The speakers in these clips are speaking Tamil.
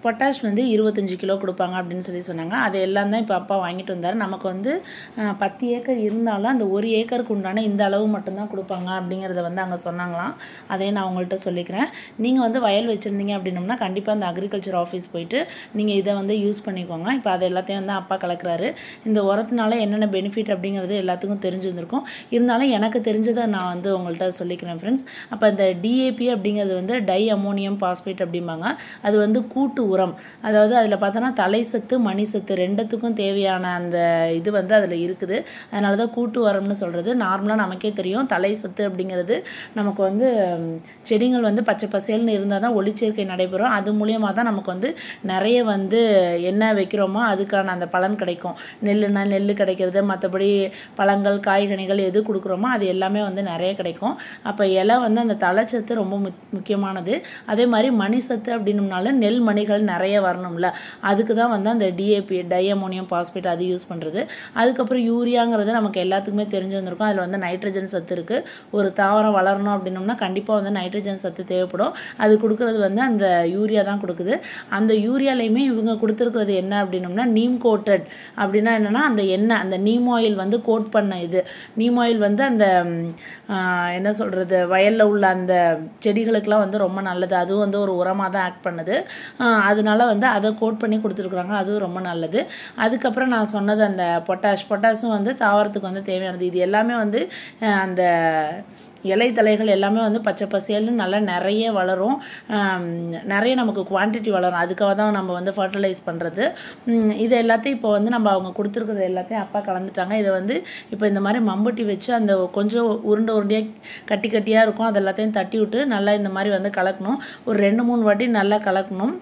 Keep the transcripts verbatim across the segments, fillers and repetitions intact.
பொட்டாஷ் வந்து இருபத்தஞ்சு கிலோ கொடுப்பாங்க அப்படின்னு சொல்லி சொன்னாங்க. அது எல்லாம் தான் இப்போ அப்பா வாங்கிட்டு வந்தார். நமக்கு வந்து பத்து ஏக்கர் இருந்தாலும் அந்த ஒரு ஏக்கருக்கு உண்டான இந்த அளவு மட்டும்தான் கொடுப்பாங்க அப்படிங்கிறத வந்து அங்கே சொன்னாங்களாம். அதையும் நான் உங்கள்கிட்ட சொல்லிக்கிறேன். நீங்கள் வந்து வயல் வச்சுருந்தீங்க அப்படின்னோம்னா கண்டிப்பாக அந்த அக்ரிகல்ச்சர் ஆஃபீஸ் போயிட்டு நீங்கள் இதை வந்து யூஸ் பண்ணிக்கோங்க. இப்போ அது எல்லாத்தையும் வந்து அப்பா கலக்கிறாரு. இந்த உரத்தினால என்னென்ன பெனிஃபிட் அப்படிங்கிறது எல்லாத்துக்கும் தெரிஞ்சிருந்திருக்கும். இருந்தாலும் எனக்கு தெரிஞ்சதை நான் வந்து உங்கள்கிட்ட சொல்லிக்கிறேன் ஃப்ரெண்ட்ஸ். அப்போ இந்த டிஏபி அப்படிங்கிறது வந்து டை அமோனியம் பாஸ்பேட் அப்படிம்பாங்க. அது வந்து கூட்டு உரம். அதாவது அதில் பார்த்தோன்னா தலை சத்து மணி சத்து ரெண்டுத்துக்கும் தேவையான அந்த இது வந்து அதில் இருக்குது. அதனால தான் கூட்டு உரம்னு சொல்கிறது. நார்மலாக நமக்கே தெரியும் தலை சத்து அப்படிங்கிறது நமக்கு வந்து செடிகள் வந்து பச்சை பசேல்னு இருந்தால் தான் ஒளிச்சேர்க்கை நடைபெறும். அது மூலியமாக தான் நமக்கு வந்து நிறைய வந்து என்ன வைக்கிறோமோ அதுக்கான அந்த பலன் கிடைக்கும். நெல்லுனா நெல் கிடைக்கிறது, மற்றபடி பழங்கள் காய்கனிகள் எது கொடுக்குறோமோ அது எல்லாமே வந்து நிறைய கிடைக்கும். அப்போ இலை வந்து அந்த தலைச்சத்து ரொம்ப முக்கியமானது. அதே மாதிரி மணி சத்து அப்படின்னம்னால நெல் மணிகள் நிறைய வரணும்ல, அதுக்கு தான் வந்து அந்த டிஏபி டை அமோனியம் பாஸ்பேட் அது யூஸ் பண்ணுறது. அதுக்கப்புறம் யூரியாங்கிறது நமக்கு எல்லாத்துக்குமே தெரிஞ்சு வந்திருக்கும். அதில் வந்து நைட்ரஜன் சத்து இருக்குது. ஒரு தாவரம் வளரணும் அப்படின்னோம்னா கண்டிப்பாக வந்து நைட்ரஜன் சத்து தேவைப்படும். அது கொடுக்குறது வந்து அந்த யூரியா தான் கொடுக்குது. அந்த யூரியாலையுமே இவங்க கொடுத்துருக்கிறது என்ன அப்படின்னோம்னா நீம் கோட்டட். அப்படின்னா என்னென்னா அந்த எண்ணெய் அந்த நீம் ஆயில் வந்து கோட் பண்ண இது. நீம் ஆயில் வந்து அந்த என்ன சொல்கிறது வயலில் உள்ள அந்த செடிகளுக்கெலாம் வந்து ரொம்ப நல்லது. அதுவும் வந்து ஒரு உரமாக தான் ஆக்ட் பண்ணுது. அதனால வந்து அதை கோட் பண்ணி கொடுத்துருக்குறாங்க. அதுவும் ரொம்ப நல்லது. அதுக்கப்புறம் நான் சொன்னது அந்த பொட்டாஷ் பொட்டாஷும் வந்து தாவரத்துக்கு வந்து தேவையானது. இது எல்லாமே வந்து அந்த இலை தலைகள் எல்லாமே வந்து பச்சை பசேல்னு நல்லா நிறைய வளரும். நிறைய நமக்கு குவான்டிட்டி வளரும். அதுக்காக தான் நம்ம வந்து ஃபர்டிலைஸ் பண்ணுறது. இது எல்லாத்தையும் இப்போ வந்து நம்ம அவங்க கொடுத்துருக்குறது எல்லாத்தையும் அப்பா கலந்துட்டாங்க. இதை வந்து இப்போ இந்த மாதிரி மம்பட்டி வச்சு அந்த கொஞ்சம் உருண்டை உருண்டையாக கட்டி கட்டியாக இருக்கும். அது எல்லாத்தையும் தட்டி விட்டு நல்லா இந்த மாதிரி வந்து கலக்கணும். ஒரு ரெண்டு மூணு வாட்டி நல்லா கலக்கணும்.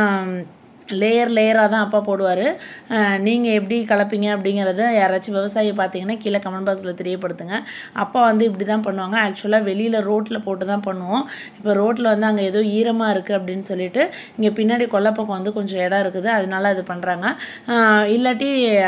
லேயர் லேயராக தான் அப்பா போடுவார். நீங்கள் எப்படி கலப்பீங்க அப்படிங்கிறத யாராச்சும் விவசாயி பார்த்தீங்கன்னா கீழே கமெண்ட் பாக்ஸில் தெரியப்படுத்துங்க. அப்பா வந்து இப்படி தான் பண்ணுவாங்க. ஆக்சுவலாக வெளியில் ரோட்டில் போட்டு தான் பண்ணுவோம். இப்போ ரோட்டில் வந்து அங்கே ஏதோ ஈரமாக இருக்குது அப்படின்னு சொல்லிட்டு இங்கே பின்னாடி கொல்லைப்பக்கம் வந்து கொஞ்சம் இடம் இருக்குது, அதனால அது பண்ணுறாங்க. இல்லாட்டி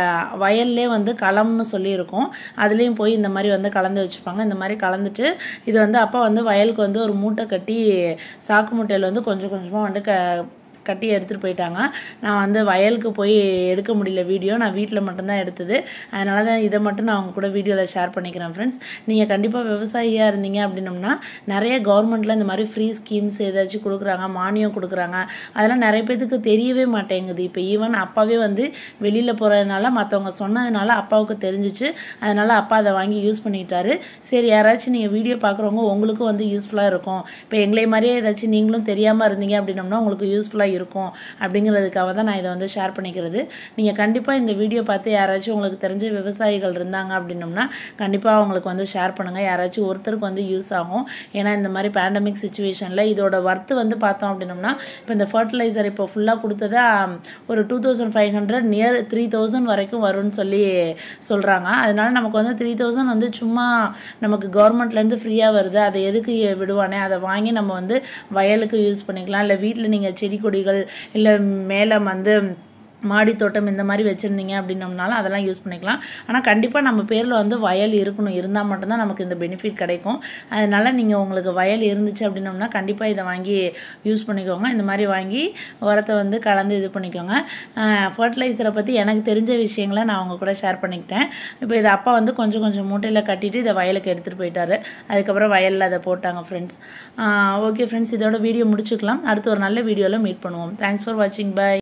வயல்லே வந்து களம்னு சொல்லியிருக்கோம், அதுலேயும் போய் இந்த மாதிரி வந்து கலந்து வச்சுப்பாங்க. இந்த மாதிரி கலந்துட்டு இது வந்து அப்பா வந்து வயலுக்கு வந்து ஒரு மூட்டை கட்டி சாக்கு மூட்டையில் வந்து கொஞ்சம் கொஞ்சமாக வந்து க கட்டி எடுத்துகிட்டு போயிட்டாங்க. நான் வந்து வயலுக்கு போய் எடுக்க முடியல வீடியோ, நான் வீட்டில் மட்டும்தான் எடுத்தது. அதனால தான் இதை மட்டும் நான் அவங்க கூட வீடியோவில் ஷேர் பண்ணிக்கிறேன் ஃப்ரெண்ட்ஸ். நீங்கள் கண்டிப்பாக விவசாயியாக இருந்தீங்க அப்படின்னோம்னா நிறைய கவர்மெண்ட்டில் இந்த மாதிரி ஃப்ரீ ஸ்கீம்ஸ் ஏதாச்சும் கொடுக்குறாங்க, மானியம் கொடுக்குறாங்க. அதெல்லாம் நிறைய பேத்துக்கு தெரியவே மாட்டேங்குது. இப்போ ஈவன் அப்பாவே வந்து வெளியில் போகிறதுனால மற்றவங்க சொன்னதுனால அப்பாவுக்கு தெரிஞ்சிச்சு. அதனால் அப்பா அதை வாங்கி யூஸ் பண்ணிக்கிட்டாரு. சரி, யாராச்சும் நீங்கள் வீடியோ பார்க்குறவங்க உங்களுக்கும் வந்து யூஸ்ஃபுல்லாக இருக்கும். இப்போ எங்களை மாதிரியே ஏதாச்சும் நீங்களும் தெரியாமல் இருந்தீங்க அப்படின்னோம்னா உங்களுக்கு யூஸ்ஃபுல்லாக இருக்கும் அப்படிங்கிறதுக்காக தான் நான் இதை வந்து ஷேர் பண்ணிக்கிறது. நீங்கள் கண்டிப்பாக இந்த வீடியோ பார்த்து யாராச்சும் உங்களுக்கு தெரிஞ்ச விவசாயிகள் இருந்தாங்க அப்படின்னோம்னா கண்டிப்பாக அவங்களுக்கு வந்து ஷேர் பண்ணுங்கள். யாராச்சும் ஒருத்தருக்கு வந்து யூஸ் ஆகும். ஏன்னா இந்த மாதிரி பேண்டமிக் சுச்சுவேஷனில் இதோட ஒர்த்து வந்து பார்த்தோம் அப்படின்னோம்னா இப்போ இந்த ஃபர்டிலைசர் இப்போ ஃபுல்லாக கொடுத்தது ஒரு two thousand five hundred near three thousand வரைக்கும் வரும்னு சொல்லி சொல்கிறாங்க. அதனால நமக்கு வந்து த்ரீ தௌசண்ட் வந்து சும்மா நமக்கு கவர்மெண்ட்லேருந்து ஃப்ரீயாக வருது. அதை எதுக்கு விடுவானே, அதை வாங்கி நம்ம வந்து வயலுக்கு யூஸ் பண்ணிக்கலாம். இல்லை வீட்டில் நீங்கள் செடி கொடி இல்லை மேலே வந்து மாடி தோட்டம் இந்த மாதிரி வச்சுருந்தீங்க அப்படின்னோம்னாலும் அதெல்லாம் யூஸ் பண்ணிக்கலாம். ஆனால் கண்டிப்பாக நம்ம பேரில் வந்து வயல் இருக்கணும். இருந்தால் மட்டும்தான் நமக்கு இந்த பெனிஃபிட் கிடைக்கும். அதனால் நீங்கள் உங்களுக்கு வயல் இருந்துச்சு அப்படின்னோம்னா கண்டிப்பாக இதை வாங்கி யூஸ் பண்ணிக்கோங்க. இந்த மாதிரி வாங்கி உரத்தை வந்து கலந்து இது பண்ணிக்கோங்க. ஃபர்டிலைசரை பற்றி எனக்கு தெரிஞ்ச விஷயங்களை நான் அவங்க கூட ஷேர் பண்ணிக்கிட்டேன். இப்போ இதை அப்பா வந்து கொஞ்சம் கொஞ்சம் மூட்டையில் கட்டிட்டு இதை வயலுக்கு எடுத்துகிட்டு போயிட்டார். அதுக்கப்புறம் வயலில் அதை போட்டாங்க ஃப்ரெண்ட்ஸ். ஓகே ஃப்ரெண்ட்ஸ், இதோட வீடியோ முடிச்சுக்கலாம். அடுத்து ஒரு நல்ல வீடியோவில் மீட் பண்ணுவோம். தேங்க்ஸ் ஃபார் வாட்சிங். பை.